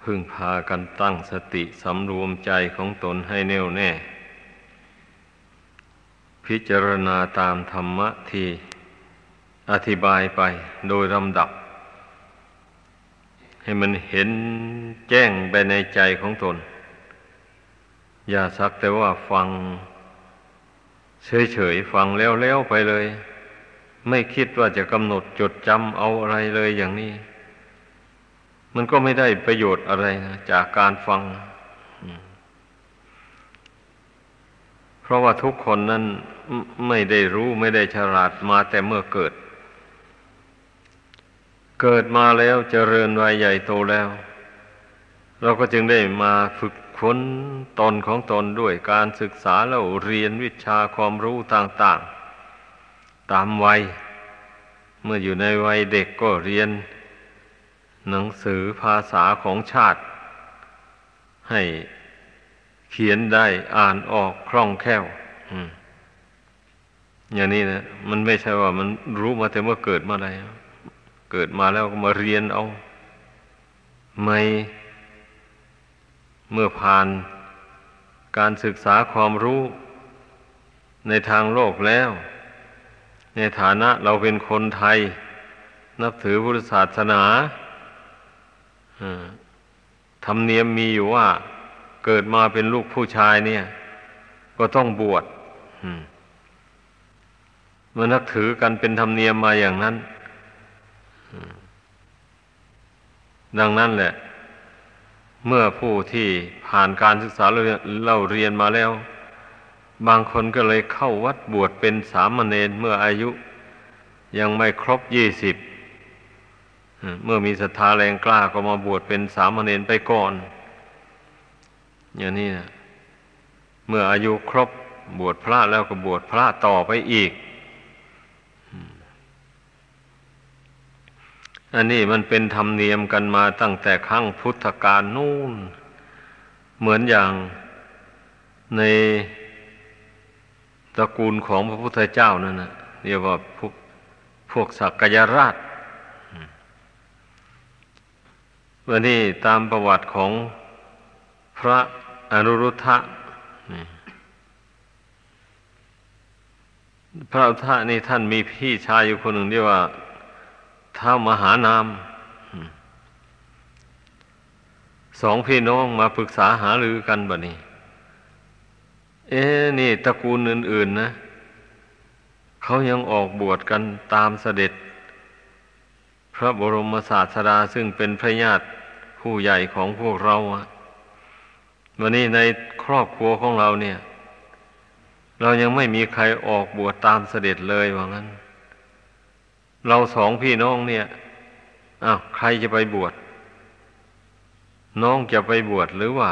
พึ่งพากันตั้งสติสำรวมใจของตนให้แน่วแน่พิจารณาตามธรรมะที่อธิบายไปโดยลำดับให้มันเห็นแจ้งไปในใจของตนอย่าสักแต่ว่าฟังเฉยๆฟังแล้วๆไปเลยไม่คิดว่าจะกำหนดจดจำเอาอะไรเลยอย่างนี้มันก็ไม่ได้ประโยชน์อะไรนะจากการฟังเพราะว่าทุกคนนั้นไม่ได้รู้ไม่ได้ฉลาดมาแต่เมื่อเกิดมาแล้วเจริญวัยใหญ่โตแล้วเราก็จึงได้มาฝึกฝนตนของตนด้วยการศึกษาแล้วเรียนวิชาความรู้ต่างๆตามวัยเมื่ออยู่ในวัยเด็กก็เรียนหนังสือภาษาของชาติให้เขียนได้อ่านออกคล่องแคล่วอย่างนี้นะมันไม่ใช่ว่ามันรู้มาแต่เมื่อเกิดมาแล้วเกิดมาแล้วก็มาเรียนเอาไม่เมื่อผ่านการศึกษาความรู้ในทางโลกแล้วในฐานะเราเป็นคนไทยนับถือพุทธศาสนาธรรมเนียมมีอยู่ว่าเกิดมาเป็นลูกผู้ชายเนี่ยก็ต้องบวชมันนับถือกันเป็นธรรมเนียมมาอย่างนั้นดังนั้นแหละเมื่อผู้ที่ผ่านการศึกษาเล่าเรียนมาแล้วบางคนก็เลยเข้าวัดบวชเป็นสามเณรเมื่ออายุยังไม่ครบ20เมื่อมีศรัทธาแรงกล้าก็มาบวชเป็นสามเณรไปก่อนอย่างนี้นะเมื่ออายุครบบวชพระแล้วก็บวชพระต่อไปอีกอันนี้มันเป็นธรรมเนียมกันมาตั้งแต่ครั้งพุทธกาลนู่นเหมือนอย่างในตระกูลของพระพุทธเจ้านั่นนะเรียกว่าพวกสักยราชวันนี้ตามประวัติของพระอนุรุทธะพระอนุรุทธะนี่ท่านมีพี่ชายอยู่คนหนึ่งเรียกว่าท้าวมหานามสองพี่น้องมาปรึกษาหารือกันบัดนี้นี่ตระกูลอื่นๆนะเขายังออกบวชกันตามเสด็จพระบรมศาสดาซึ่งเป็นพระญาติผู้ใหญ่ของพวกเราวันนี้ในครอบครัวของเราเนี่ยเรายังไม่มีใครออกบวชตามเสด็จเลยว่างั้นเราสองพี่น้องเนี่ยใครจะไปบวชน้องจะไปบวชหรือว่า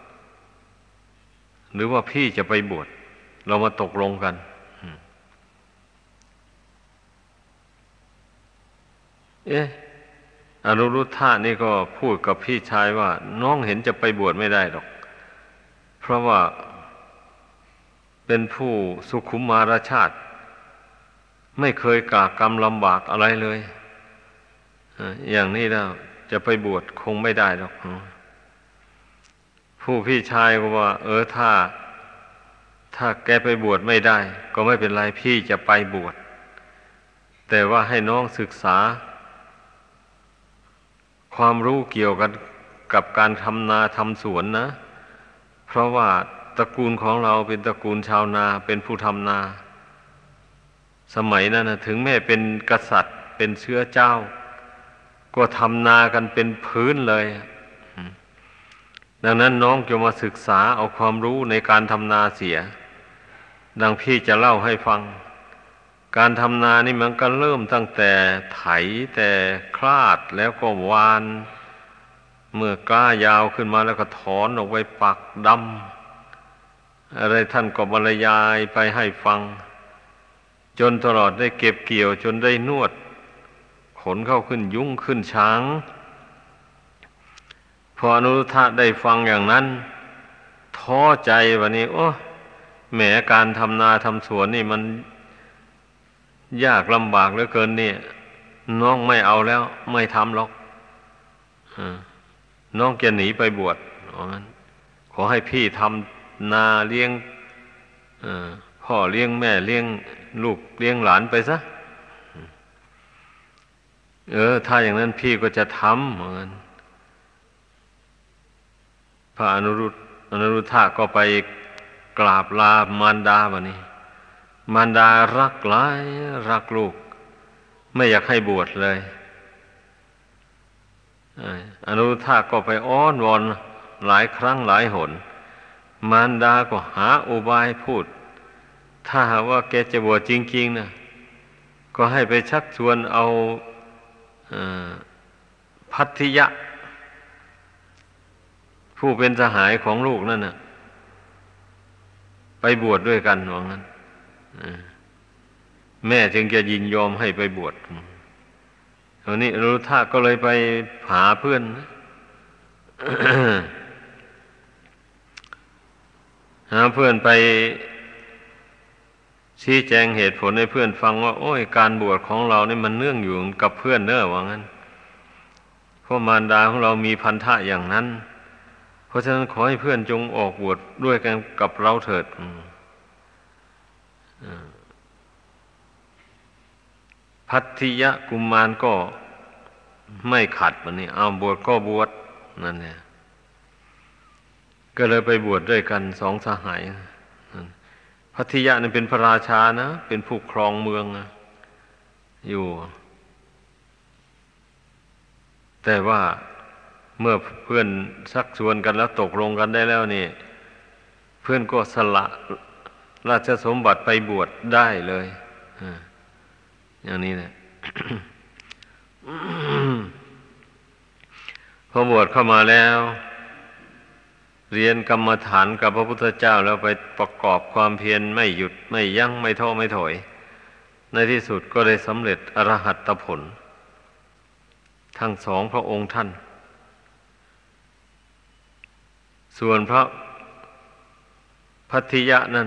พี่จะไปบวชเรามาตกลงกันอนุรุทธะนี่ก็พูดกับพี่ชายว่าน้องเห็นจะไปบวชไม่ได้หรอกเพราะว่าเป็นผู้สุขุมมารชาติไม่เคยกากรรมลำบากอะไรเลยอย่างนี้แล้วจะไปบวชคงไม่ได้หรอกผู้พี่ชายก็ว่าถ้าแกไปบวชไม่ได้ก็ไม่เป็นไรพี่จะไปบวชแต่ว่าให้น้องศึกษาความรู้เกี่ยวกันกับการทำนาทำสวนนะเพราะว่าตระกูลของเราเป็นตระกูลชาวนาเป็นผู้ทำนาสมัยนั้นนะถึงแม้เป็นกษัตริย์เป็นเชื้อเจ้าก็ทำนากันเป็นพื้นเลยดังนั้นน้องจะมาศึกษาเอาความรู้ในการทำนาเสียดังพี่จะเล่าให้ฟังการทำนานี่มันก็เริ่มตั้งแต่ไถแต่คลาดแล้วก็หว่านเมื่อกล้ายาวขึ้นมาแล้วก็ถอนออกไปปักดำอะไรท่านก็บรรยายไปให้ฟังจนตลอดได้เก็บเกี่ยวจนได้นวดขนเข้าขึ้นยุ้งขึ้นช้างพออนุรุทธะได้ฟังอย่างนั้นท้อใจวันนี้แหมการทำนาทำสวนนี่มันยากลำบากเหลือเกินเนี่ยน้องไม่เอาแล้วไม่ทำหรอกน้องจะหนีไปบวชงั้นขอให้พี่ทำนาเลี้ยงพ่อเลี้ยงแม่เลี้ยงลูกเลี้ยงหลานไปซะถ้าอย่างนั้นพี่ก็จะทำเหมือนกันพระอนุรุทธะก็ไปกราบลามารดาบัดนี้มารดารักหลายรักลูกไม่อยากให้บวชเลยอนุรุทธะก็ไปอ้อนวอนหลายครั้งหลายหนมารดาก็หาอุบายพูดถ้าหากว่าแกจะบวชจริงๆนะก็ให้ไปชักชวนเอาภัททิยะผู้เป็นสหายของลูกนั่นน่ะไปบวชดด้วยกันว่างั้นแม่จึงจะยินยอมให้ไปบวชตอนนี้อนุรุทธะก็เลยไปหาเพื่อน หาเพื่อนไปชี้แจงเหตุผลให้เพื่อนฟังว่าโอ้ยการบวชของเรานี่มันเนื่องอยู่กับเพื่อนเน้อว่างั้นเพราะมารดาของเรามีพันธะอย่างนั้นเพราะฉะนั้นขอให้เพื่อนจงออกบวชด้วยกันกับเราเถิดภัททิยะกุมารก็ไม่ขัดวันนี้เอาบวชก็บวชนั่นแหละก็เลยไปบวชด้วยกันสองสหายภัททิยะนี่เป็นพระราชานะเป็นผู้ครองเมืองอยู่แต่ว่าเมื่อเพื่อนชักชวนกันแล้วตกลงกันได้แล้วนี่เพื่อนก็สละราชสมบัติไปบวชได้เลยอย่างนี้แหละ พอบวชเข้ามาแล้วเรียนกรรมฐานกับพระพุทธเจ้าแล้วไปประกอบความเพียรไม่หยุดไม่ยั้งไม่ท้อไม่ถอยในที่สุดก็ได้สำเร็จอรหัตผลทั้งสองพระองค์ท่านส่วนพระภัททิยะนั้น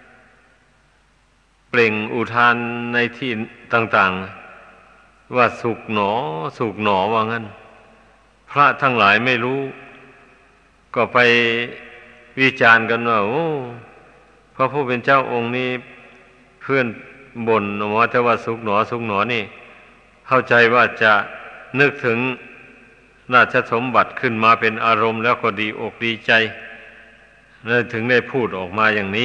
เปล่งอุทานในที่ต่างๆว่าสุขหนอสุขหนอว่างั้นพระทั้งหลายไม่รู้ก็ไปวิจารณ์กันว่าโอ้พระผู้เป็นเจ้าองค์นี้เพื่อนบ่นออกมาแต่ว่าสุขหนอสุขหนอนี่เข้าใจว่าจะนึกถึงราชสมบัติขึ้นมาเป็นอารมณ์แล้วก็ดีอกดีใจเลยถึงได้พูดออกมาอย่างนี้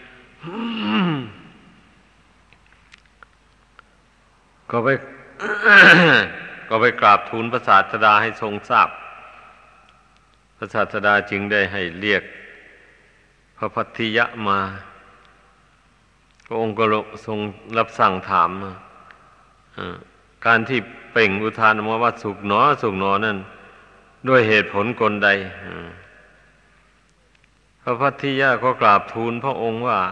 ก็ไป ก็ไปกราบทูลพระศาสดาให้ทรงทราบพระศาสดาจึงได้ให้เรียกพระภัททิยะมาพระองค์ก็ทรงรับสั่งถามการที่เปล่งอุทานออกมาว่าสุขหนอสุขหนอนั่นด้วยเหตุผลกลใดพระภัททิยะก็กราบทูลพระองค์ว่า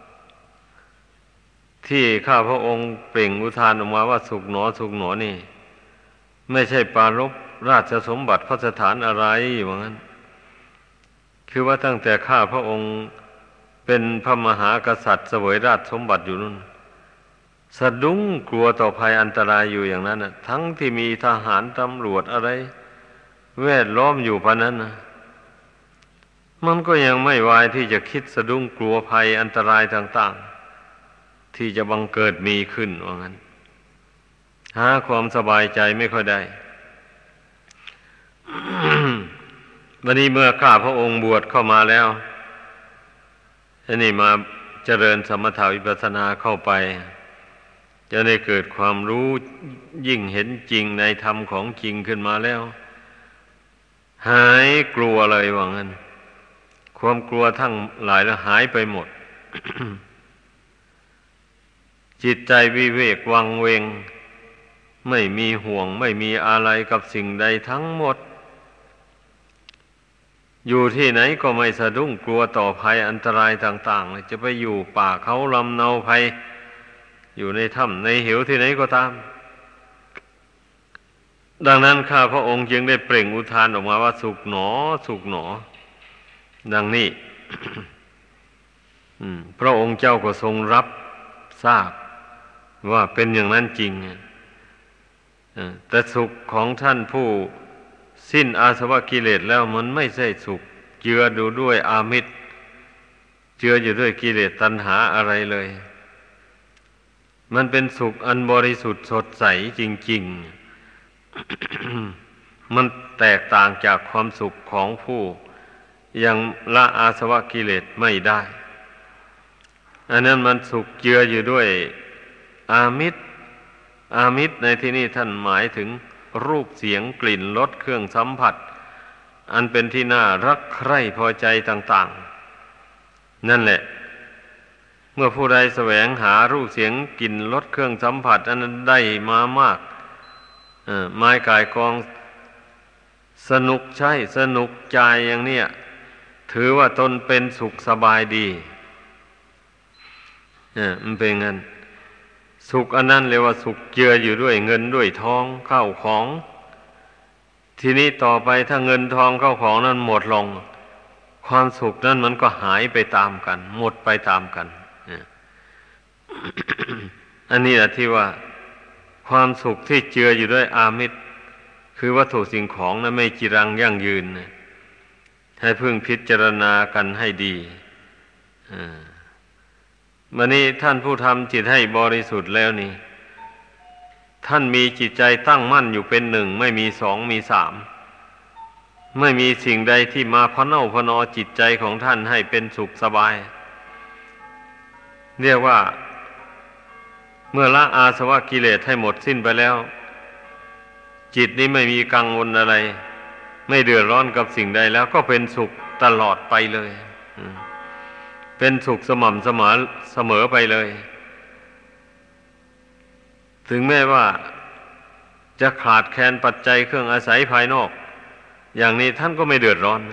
ที่ข้าพระองค์เปล่งอุทานออกมาว่าสุขหนอสุขหนอนี่ไม่ใช่ปรารภราชสมบัติพระสถานอะไรว่างั้นคือว่าตั้งแต่ข้าพระองค์เป็นพระมหากษัตริย์เสวยราชสมบัติอยู่นั่นสะดุ้งกลัวต่อภัยอันตรายอยู่อย่างนั้นทั้งที่มีทหารตำรวจอะไรแวดล้อมอยู่พะนั้นมันก็ยังไม่วายที่จะคิดสะดุ้งกลัวภัยอันตรายต่างๆที่จะบังเกิดมีขึ้นว่างั้นหาความสบายใจไม่ค่อยได้ วันนี้เมื่อข้าพระองค์บวชเข้ามาแล้วอันนี้มาเจริญสมถะวิปัสสนาเข้าไปจะได้เกิดความรู้ยิ่งเห็นจริงในธรรมของจริงขึ้นมาแล้วหายกลัวเลยว่างั้นความกลัวทั้งหลายแล้วหายไปหมด จิตใจวิเวกวังเวงไม่มีห่วงไม่มีอะไรกับสิ่งใดทั้งหมดอยู่ที่ไหนก็ไม่สะดุ้งกลัวต่อภัยอันตรายต่างๆจะไปอยู่ป่าเขาลำเนาภัยอยู่ในถ้ำในเหวที่ไหนก็ตามดังนั้นข้าพระองค์จึงได้เปล่งอุทานออกมาว่าสุขหนอสุขหนอดังนี้ พระองค์เจ้าก็ทรงรับทราบว่าเป็นอย่างนั้นจริงแต่สุขของท่านผู้สิ้นอาสวะกิเลสแล้วมันไม่ใช่สุขเจืออยู่ด้วยอามิตรเจืออยู่ด้วยกิเลสตัณหาอะไรเลยมันเป็นสุขอันบริสุทธิ์สดใสจริงๆ มันแตกต่างจากความสุขของผู้ยังละอาสวะกิเลสไม่ได้อันนั้นมันสุขเจืออยู่ด้วยอามิตรอามิตรในที่นี้ท่านหมายถึงรูปเสียงกลิ่นรสเครื่องสัมผัสอันเป็นที่น่ารักใคร่พอใจต่างๆนั่นแหละเมื่อผู้ใดแสวงหารูปเสียงกลิ่นรสเครื่องสัมผัสอันนั้นได้มามากไม้กายกองสนุกใช่สนุกใจอย่างเนี้ยถือว่าตนเป็นสุขสบายดีมันเป็นงั้นสุขอันนั้นเรียกว่าสุขเจืออยู่ด้วยเงินด้วยทองข้าวของทีนี้ต่อไปถ้าเงินทองข้าวของนั้นหมดลงความสุขนั้นมันก็หายไปตามกันหมดไปตามกันอันนี้แหละที่ว่าความสุขที่เจืออยู่ด้วยอามิตรคือวัตถุสิ่งของนั้นไม่จีรังยั่งยืนให้พึงพิจารณากันให้ดีวันนี้ท่านผู้ทำจิตให้บริสุทธิ์แล้วนี่ท่านมีจิตใจตั้งมั่นอยู่เป็นหนึ่งไม่มีสองมีสามไม่มีสิ่งใดที่มาพะเน่าพะนอจิตใจของท่านให้เป็นสุขสบายเรียกว่าเมื่อละอาสวะกิเลสให้หมดสิ้นไปแล้วจิตนี้ไม่มีกังวลอะไรไม่เดือดร้อนกับสิ่งใดแล้วก็เป็นสุขตลอดไปเลยเป็นสุขสม่ำเสมอไปเลยถึงแม้ว่าจะขาดแคลนปัจจัยเครื่องอาศัยภายนอกอย่างนี้ท่านก็ไม่เดือดร้อน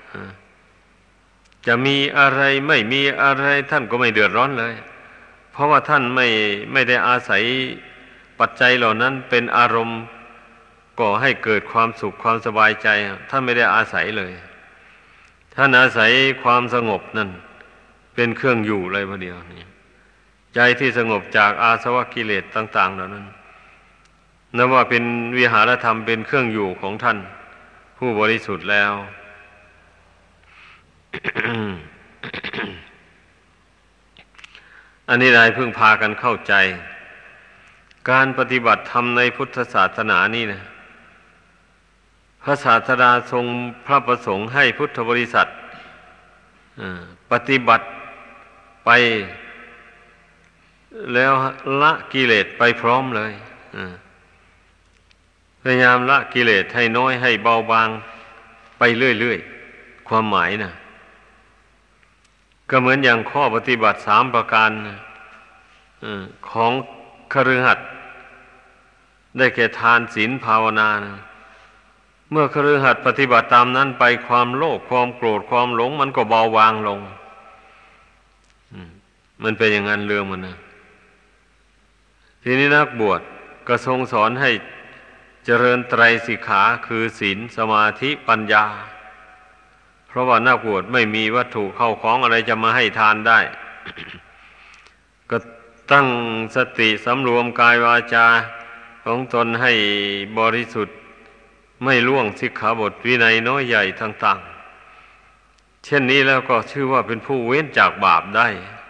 จะมีอะไรไม่มีอะไรท่านก็ไม่เดือดร้อนเลยเพราะว่าท่านไม่ได้อาศัยปัจจัยเหล่านั้นเป็นอารมณ์ก่อให้เกิดความสุขความสบายใจท่านไม่ได้อาศัยเลยท่านอาศัยความสงบนั่นเป็นเครื่องอยู่เลยประเดียวนี่ใจที่สงบจากอาสวะกิเลสต่างๆเหล่านั้นนับว่าเป็นวิหารธรรมเป็นเครื่องอยู่ของท่านผู้บริสุทธิ์แล้ว อันนี้ได้เพิ่งพากันเข้าใจการปฏิบัติธรรมในพุทธศาสนานี่นะพระศาสดาทรงพระประสงค์ให้พุทธบริษัทปฏิบัติไปแล้วละกิเลสไปพร้อมเลยพยายามละกิเลสให้น้อยให้เบาบางไปเรื่อยๆความหมายนะก็เหมือนอย่างข้อปฏิบัติ3ประการของคฤหัสถ์ได้แก่ทานศีลภาวนานะเมื่อคฤหัสถ์ปฏิบัติตามนั้นไปความโลภความโกรธความหลงมันก็เบาบางลงมันเป็นอย่างนั้นเรื่องมันนะทีนี้นักบวชก็ทรงสอนให้เจริญไตรสิกขาคือศีลสมาธิปัญญาเพราะว่านักบวชไม่มีวัตถุเข้าของอะไรจะมาให้ทานได้ ก็ตั้งสติสำรวมกายวาจาของตนให้บริสุทธิ์ไม่ล่วงสิกขาบทวินัยน้อยใหญ่ต่างๆเช่นนี้แล้วก็ชื่อว่าเป็นผู้เว้นจากบาปได้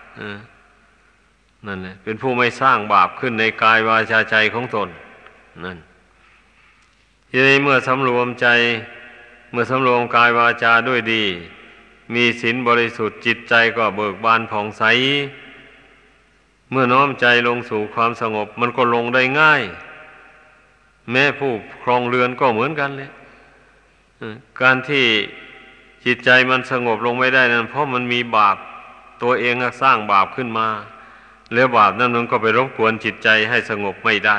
นั่นแหละเป็นผู้ไม่สร้างบาปขึ้นในกายวาจาใจของตนนั่นทีนี้เมื่อสำรวมใจเมื่อสำรวมกายวาจาด้วยดีมีศีลบริสุทธิ์จิตใจก็เบิกบานผ่องใสเมื่อน้อมใจลงสู่ความสงบมันก็ลงได้ง่ายแม้ผู้ครองเรือนก็เหมือนกันเลยการที่จิตใจมันสงบลงไม่ได้นั้นเพราะมันมีบาปตัวเองสร้างบาปขึ้นมาแล้วบาปนั้นมันก็ไปรบกวนจิตใจให้สงบไม่ได้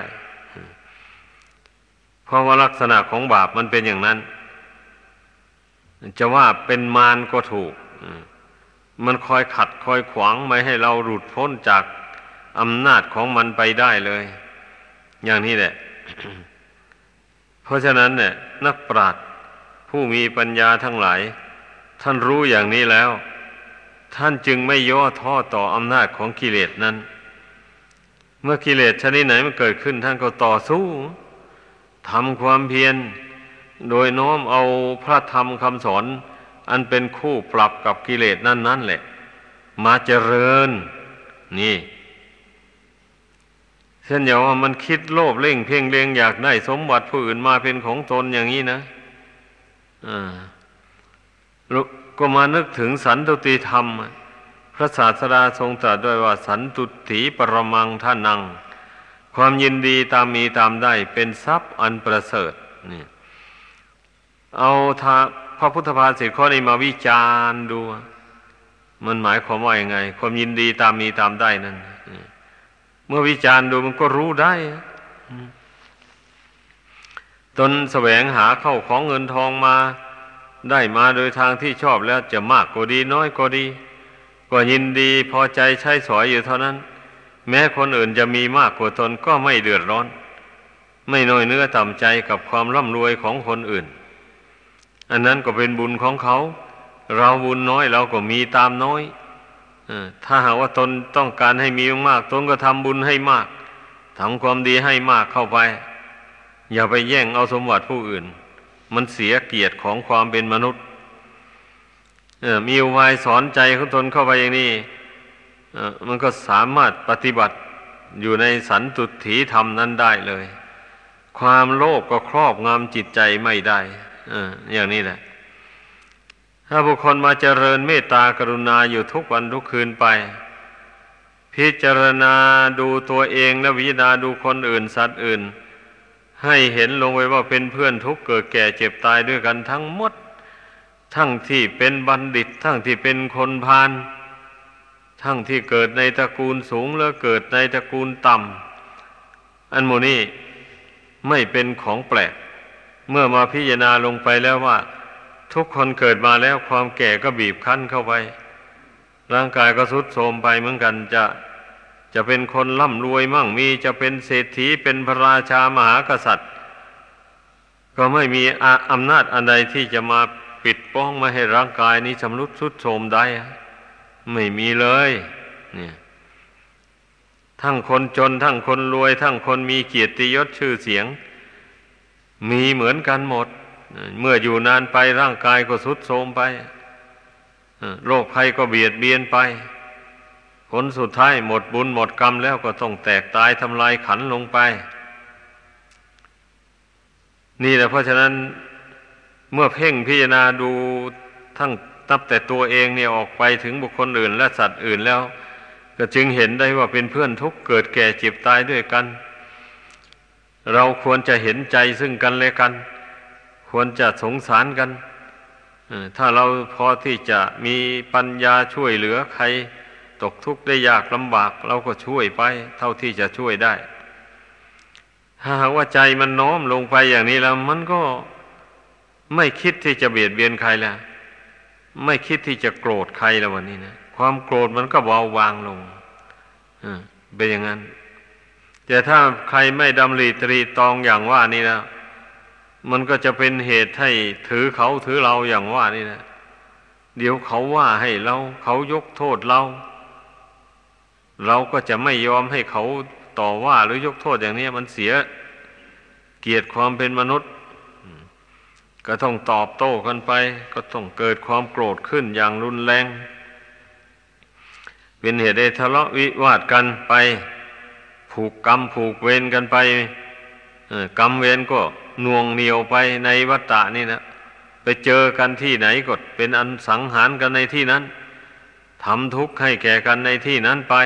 เพราะว่าลักษณะของบาปมันเป็นอย่างนั้นจะว่าเป็นมารก็ถูกมันคอยขัดคอยขวางไม่ให้เราหลุดพ้นจากอำนาจของมันไปได้เลยอย่างนี้แหละ เพราะฉะนั้นเนี่ยนักปราชญ์ผู้มีปัญญาทั้งหลายท่านรู้อย่างนี้แล้วท่านจึงไม่ย่อท้อต่ออำนาจของกิเลสนั้นเมื่อกิเลสชนิดไหนมันเกิดขึ้นท่านก็ต่อสู้ทำความเพียรโดยน้อมเอาพระธรรมคำสอนอันเป็นคู่ปรับกับกิเลสนั่นแหละมาเจริญนี่เช่นอย่างว่ามันคิดโลภเร่งเพ่งเล็งอยากได้สมบัติผู้อื่นมาเป็นของตนอย่างนี้นะก็มานึกถึงสันตุติธรรมพระศาสดาทรงตรัสด้วยว่าสันตุถีปรมังท่านังความยินดีตามมีตามได้เป็นทรัพย์อันประเสริฐนี่เอาพระพุทธภาษิตข้อนี้มาวิจารณ์ดูมันหมายความว่ายังไงความยินดีตามมีตามได้นั่นเมื่อวิจารณ์ดูมันก็รู้ได้ตนแสวงหาเข้าของเงินทองมาได้มาโดยทางที่ชอบแล้วจะมากก็ดีน้อยก็ดีก็ยินดีพอใจใช้สอยอยู่เท่านั้นแม้คนอื่นจะมีมากกว่าตนก็ไม่เดือดร้อนไม่น้อยเนื้อต่ำใจกับความร่ำรวยของคนอื่นอันนั้นก็เป็นบุญของเขาเราบุญน้อยเราก็มีตามน้อยถ้าหากว่าตนต้องการให้มีมากตนก็ทำบุญให้มากทำความดีให้มากเข้าไปอย่าไปแย่งเอาสมบัติผู้อื่นมันเสียเกียรติของความเป็นมนุษย์มีอุบายสอนใจของตนเข้าไปอย่างนี้มันก็สามารถปฏิบัติอยู่ในสันตุถีธรรมนั้นได้เลยความโลภก็ครอบงำจิตใจไม่ได้อย่างนี้แหละถ้าบุคคลมาเจริญเมตตากรุณาอยู่ทุกวันทุกคืนไปพิจารณาดูตัวเองและพิจารณาดูคนอื่นสัตว์อื่นให้เห็นลงไว้ว่าเป็นเพื่อนทุกข์เกิดแก่เจ็บตายด้วยกันทั้งหมดทั้งที่เป็นบัณฑิตทั้งที่เป็นคนพาลทั้งที่เกิดในตระกูลสูงและเกิดในตระกูลต่ำอันโมนี้ไม่เป็นของแปลกเมื่อมาพิจารณาลงไปแล้วว่าทุกคนเกิดมาแล้วความแก่ก็บีบคั้นเข้าไปร่างกายก็ทรุดโทรมไปเหมือนกันจะเป็นคนร่ำรวยมั่งมีจะเป็นเศรษฐีเป็นพระราชามหากษัตริย์ก็ไม่มีอำนาจอันใดที่จะมาปิดป้องไม่ให้ร่างกายนี้ชำรุดทรุดโทรมได้ไม่มีเลยเนี่ยทั้งคนจนทั้งคนรวยทั้งคนมีเกียรติยศชื่อเสียงมีเหมือนกันหมดเมื่ออยู่นานไปร่างกายก็ทรุดโทรมไปโรคภัยก็เบียดเบียนไปผลสุดท้ายหมดบุญหมดกรรมแล้วก็ต้องแตกตายทำลายขันธ์ลงไปนี่แหละเพราะฉะนั้นเมื่อเพ่งพิจารณาดูทั้งนับแต่ตัวเองเนี่ยออกไปถึงบุคคลอื่นและสัตว์อื่นแล้วก็จึงเห็นได้ว่าเป็นเพื่อนทุกข์เกิดแก่เจ็บตายด้วยกันเราควรจะเห็นใจซึ่งกันและกันควรจะสงสารกันถ้าเราพอที่จะมีปัญญาช่วยเหลือใครตกทุกข์ได้ยากลำบากเราก็ช่วยไปเท่าที่จะช่วยได้ถ้าหากว่าใจมันน้อมลงไปอย่างนี้แล้วมันก็ไม่คิดที่จะเบียดเบียนใครแล้วไม่คิดที่จะโกรธใครแล้ววันนี้นะความโกรธมันก็เบาบางลงเป็นอย่างนั้นแต่ถ้าใครไม่ดำริตรีตรองอย่างว่านี่นะมันก็จะเป็นเหตุให้ถือเขาถือเราอย่างว่านี่นะเดี๋ยวเขาว่าให้เราเขายกโทษเราก็จะไม่ยอมให้เขาต่อว่าหรือยกโทษอย่างนี้มันเสียเกียรติความเป็นมนุษย์ก็ต้องตอบโต้กันไปก็ต้องเกิดความโกรธขึ้นอย่างรุนแรงเป็นเหตุให้ทะเลาะวิวาทกันไปผูกกรรมผูกเวรกันไปกรรมเวรก็น่วงเหนี่ยวไปในวัฏฏะนี่นะไปเจอกันที่ไหนก็เป็นอันสังหารกันในที่นั้นทำทุกข์ให้แก่กันในที่นั้นไป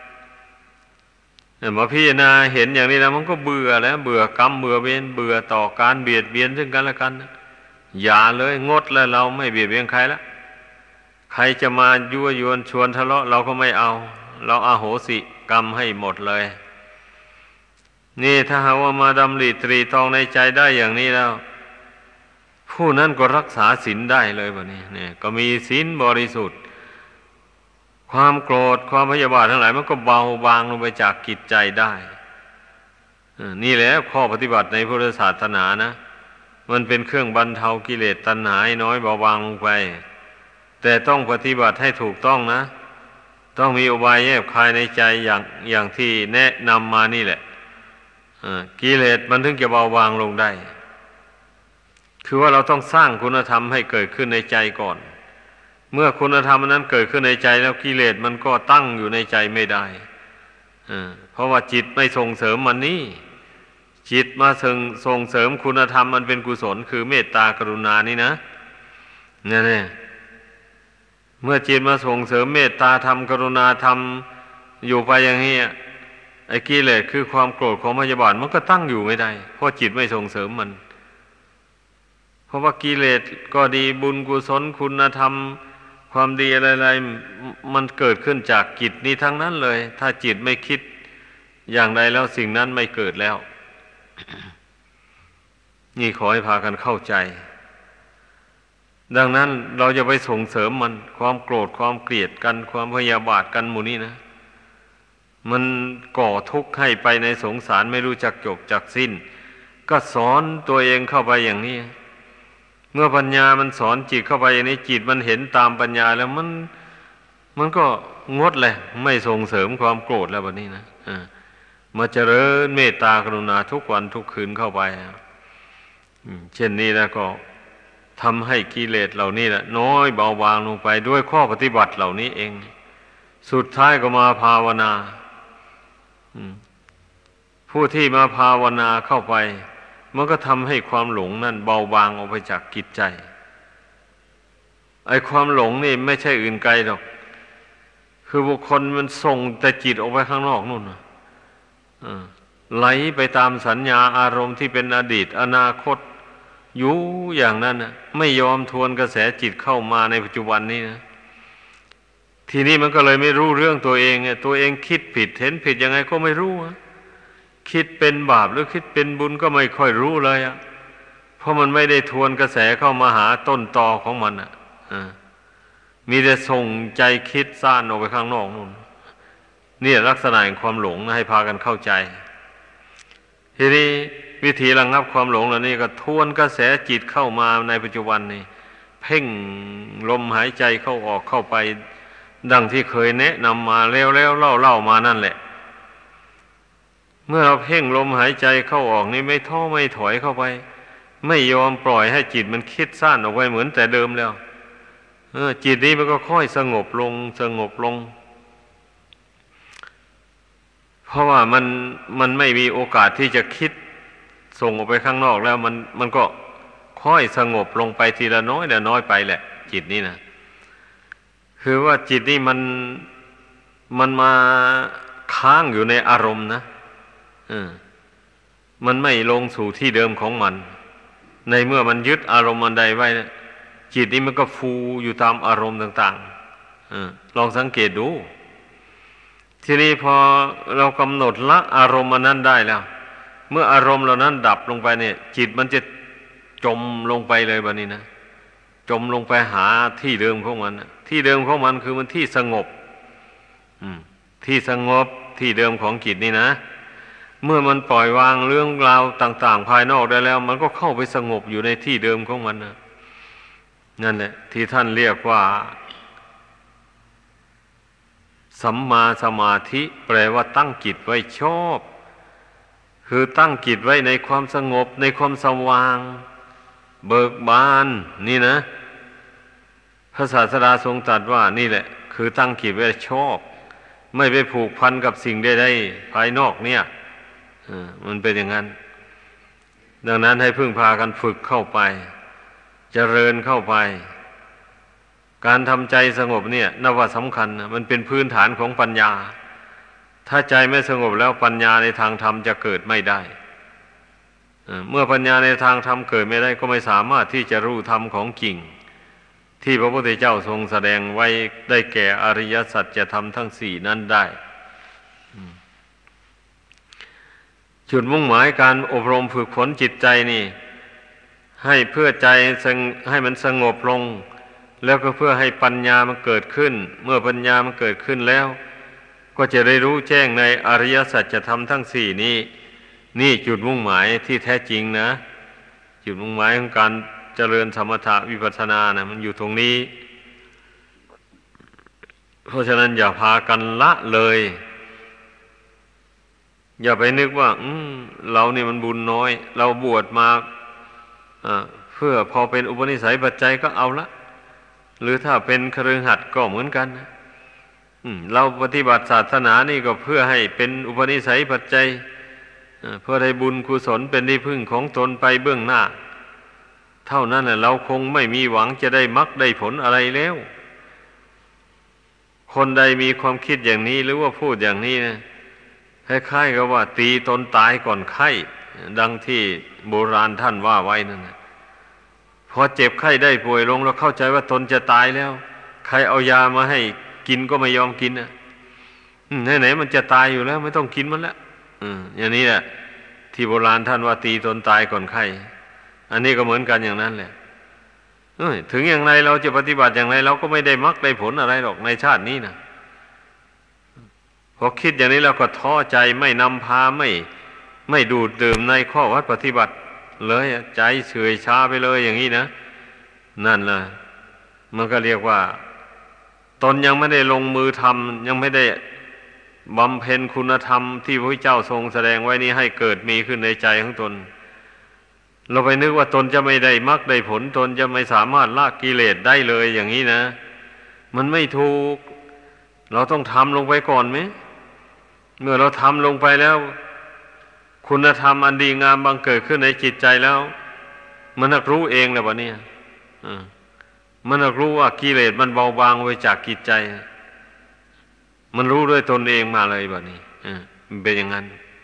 มาพิจารณาเห็นอย่างนี้แล้วมันก็เบื่อแล้วเบื่อกรรมเบื่อเวรเบื่อต่อการเบียดเบียนซึ่งกันและกันอย่าเลยงดแล้วเราไม่เบียดเบียนใครแล้วใครจะมายั่วยวนชวนทะเลาะเราก็ไม่เอาเราอโหสิกรรมให้หมดเลยนี่ถ้าหากว่ามาดำริตรีตรองในใจได้อย่างนี้แล้วผู้นั้นก็รักษาศีลได้เลยแบบนี้เนี่ยก็มีศีลบริสุทธิ์ความโกรธความพยาบาททั้งหลายมันก็เบาบางลงไปจากจิตใจได้นี่แหละข้อปฏิบัติในพุทธศาสนานะมันเป็นเครื่องบรรเทากิเลสตัณหาน้อยเบาบางลงไปแต่ต้องปฏิบัติให้ถูกต้องนะต้องมีอุบายแยบคายในใจอย่างที่แนะนำมานี่แหละกิเลสมันถึงจะเบาบางลงได้คือว่าเราต้องสร้างคุณธรรมให้เกิดขึ้นในใจก่อนเมื่อคุณธรรมนั้นเกิดขึ้นในใจแล้วกิเลสมันก็ตั้งอยู่ในใจไม่ได้เพราะว่าจิตไม่ส่งเสริมมันนี่จิตมาส่งเสริมคุณธรรมมันเป็นกุศลคือเมตตากรุณานี่นะเนี่ยเมื่อจิตมาส่งเสริมเมตตาธรรมกรุณาธรรมอยู่ไปอย่างนี้ไอ้กิเลสคือความโกรธความพยาบาทมันก็ตั้งอยู่ไม่ได้เพราะจิตไม่ส่งเสริมมันเพราะว่ากิเลสก็ดีบุญกุศลคุณธรรมความดีอะไรๆมันเกิดขึ้นจากจิตนี้ทั้งนั้นเลยถ้าจิตไม่คิดอย่างใดแล้วสิ่งนั้นไม่เกิดแล้ว นี่ขอให้พากันเข้าใจดังนั้นเราจะไปส่งเสริมมันความโกรธความเกลียดกันความพยาบาทกันหมู่นี้นะมันก่อทุกข์ให้ไปในสงสารไม่รู้จักจบจักสิ้นก็สอนตัวเองเข้าไปอย่างนี้เมื่อปัญญามันสอนจิตเข้าไปอย่างนี้จิตมันเห็นตามปัญญาแล้วมันก็งดเลยไม่ส่งเสริมความโกรธแล้วแบบนี้นะมาเจริญเมตตากรุณาทุกวันทุกคืนเข้าไปเช่นนี้แล้วก็ทำให้กิเลสเหล่านี้แหละน้อยเบาบางลงไปด้วยข้อปฏิบัติเหล่านี้เองสุดท้ายก็มาภาวนาผู้ที่มาภาวนาเข้าไปมันก็ทำให้ความหลงนั่นเบาบางออกไปจากจิตใจไอ้ความหลงนี่ไม่ใช่อื่นไกลหรอกคือบุคคลมันส่งแต่จิตออกไปข้างนอกนู่นไหลไปตามสัญญาอารมณ์ที่เป็นอดีตอนาคตอยู่อย่างนั้นนะไม่ยอมทวนกระแสจิตเข้ามาในปัจจุบันนี้นะทีนี้มันก็เลยไม่รู้เรื่องตัวเองตัวเองคิดผิดเห็นผิดยังไงก็ไม่รู้คิดเป็นบาปหรือคิดเป็นบุญก็ไม่ค่อยรู้เลยเพราะมันไม่ได้ทวนกระแสเข้ามาหาต้นตอของมันมีแต่ส่งใจคิดซ่านออกไปข้างนอกนู่นนี่ลักษณะแห่งความหลงนะให้พากันเข้าใจทีนี้วิธีระงับความหลงเหล่านี้ก็ทวนกระแสจิตเข้ามาในปัจจุบันนี้เพ่งลมหายใจเข้าออกเข้าไปดังที่เคยแนะนำมาแล้วเล่ามานั่นแหละเมื่อเราเพ่งลมหายใจเข้าออกนี่ไม่ท้อไม่ถอยเข้าไปไม่ยอมปล่อยให้จิตมันคิดซ่านออกไปเหมือนแต่เดิมแล้วจิตนี้มันก็ค่อยสงบลงเพราะว่ามันไม่มีโอกาสที่จะคิดส่งออกไปข้างนอกแล้วมันก็ค่อยสงบลงไปทีละน้อยไปแหละจิตนี้นะคือว่าจิตนี่มันมาค้างอยู่ในอารมณ์นะมันไม่ลงสู่ที่เดิมของมันในเมื่อมันยึดอารมณ์อันใดไว้นะจิตนี้มันก็ฟูอยู่ตามอารมณ์ต่างๆลองสังเกตดูทีนี้พอเรากำหนดละอารมณ์อันนั้นได้แล้วเมื่ออารมณ์เหล่านั้นดับลงไปเนี่ยจิตมันจะจมลงไปเลยบัดนี้นะจมลงไปหาที่เดิมของมันที่เดิมของมันคือมันที่สงบที่สงบที่เดิมของจิตนี่นะเมื่อมันปล่อยวางเรื่องราวต่างๆภายนอกได้แล้วมันก็เข้าไปสงบอยู่ในที่เดิมของมันนะนั่นแหละที่ท่านเรียกว่าสัมมาสมาธิแปลว่าตั้งจิตไว้ชอบคือตั้งจิตไว้ในความสงบในความสว่างเบิกบานนี่นะพระศาสดาทรงตรัสว่านี่แหละคือตั้งจิตไว้ชอบไม่ไปผูกพันกับสิ่งใดๆภายนอกเนี่ยมันเป็นอย่างนั้นดังนั้นให้พึ่งพากันฝึกเข้าไปเจริญเข้าไปการทำใจสงบเนี่ยนับว่าสำคัญนะมันเป็นพื้นฐานของปัญญาถ้าใจไม่สงบแล้วปัญญาในทางธรรมจะเกิดไม่ได้เมื่อปัญญาในทางธรรมเกิดไม่ได้ก็ไม่สามารถที่จะรู้ธรรมของจริงที่พระพุทธเจ้าทรงแสดงไว้ได้แก่อริยสัจธรรมทั้งสี่นั้นได้จุดมุ่งหมายการอบรมฝึกฝนจิตใจนี่ให้เพื่อใจให้มันสงบลงแล้วก็เพื่อให้ปัญญามันเกิดขึ้นเมื่อปัญญามันเกิดขึ้นแล้วก็จะได้รู้แจ้งในอริยสัจธรรมทั้งสี่นี้นี่จุดมุ่งหมายที่แท้จริงนะจุดมุ่งหมายของการเจริญสมถะวิปัสสนานะมันอยู่ตรงนี้เพราะฉะนั้นอย่าพากันละเลยอย่าไปนึกว่าเรานี่มันบุญน้อยเราบวชมาเพื่อพอเป็นอุปนิสัยปัจจัยก็เอาละหรือถ้าเป็นคฤหัสถ์ก็เหมือนกันนะเราปฏิบัติศาสนานี่ก็เพื่อให้เป็นอุปนิสัยปัจจัยเพื่อให้บุญกุศลเป็นที่พึ่งของตนไปเบื้องหน้าเท่านั้นแหละเราคงไม่มีหวังจะได้มรรคได้ผลอะไรแล้วคนใดมีความคิดอย่างนี้หรือว่าพูดอย่างนี้นะคล้ายๆกับว่าตีตนตายก่อนไข้ดังที่โบราณท่านว่าไว้นั่นนะพอเจ็บไข้ได้ป่วยลงแล้วเข้าใจว่าตนจะตายแล้วใครเอายามาให้กินก็ไม่ยอมกินนะไหนๆมันจะตายอยู่แล้วไม่ต้องกินมันแล้วอย่างนี้แหละที่โบราณท่านว่าตีตนตายก่อนไข้อันนี้ก็เหมือนกันอย่างนั้นแหละถึงอย่างไรเราจะปฏิบัติอย่างไรเราก็ไม่ได้มรรคได้ผลอะไรหรอกในชาตินี้นะพอคิดอย่างนี้เราก็ท้อใจไม่นำพาไม่ดูดดื่มในข้อวัดปฏิบัติเลยใจเฉื่อยชาไปเลยอย่างนี้นะนั่นแหละมันก็เรียกว่าตนยังไม่ได้ลงมือทำยังไม่ได้บำเพ็ญคุณธรรมที่พระเจ้าทรงแสดงไว้นี้ให้เกิดมีขึ้นในใจของตนเราไปนึกว่าตนจะไม่ได้มรรคได้ผลตนจะไม่สามารถละกิเลสได้เลยอย่างนี้นะมันไม่ถูกเราต้องทำลงไปก่อนไหมเมื่อเราทำลงไปแล้วคุณธรรมอันดีงามบังเกิดขึ้นในจิตใจแล้วมันนักรู้เองแหละวะเนี่ยมันนักรู้ว่ากิเลสมันเบาบางไปจากจิตใจมันรู้ด้วยตนเองมาเลยแบบนี้มันเป็นอย่างนั้น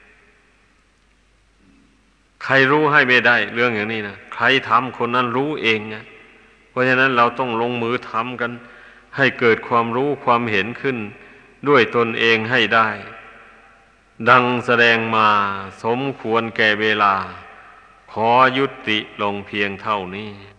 ใครรู้ให้ไม่ได้เรื่องอย่างนี้นะใครทำคนนั้นรู้เองนะเพราะฉะนั้นเราต้องลงมือทำกันให้เกิดความรู้ความเห็นขึ้นด้วยตนเองให้ได้ดังแสดงมาสมควรแก่เวลาขอยุติลงเพียงเท่านี้